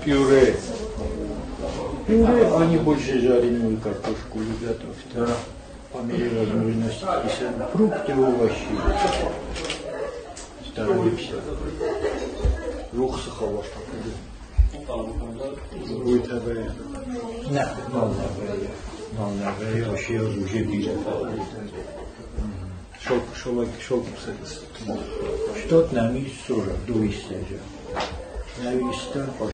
Пюре. Пюре, они больше жареную картошку любят. Да. По мере возможности. Фрукты, овощи. Стараемся. Рухса хавашка. Будет такая. Да, новая, вообще уже ближе. Шелк, что-то на мисс 40, 200 же. На 200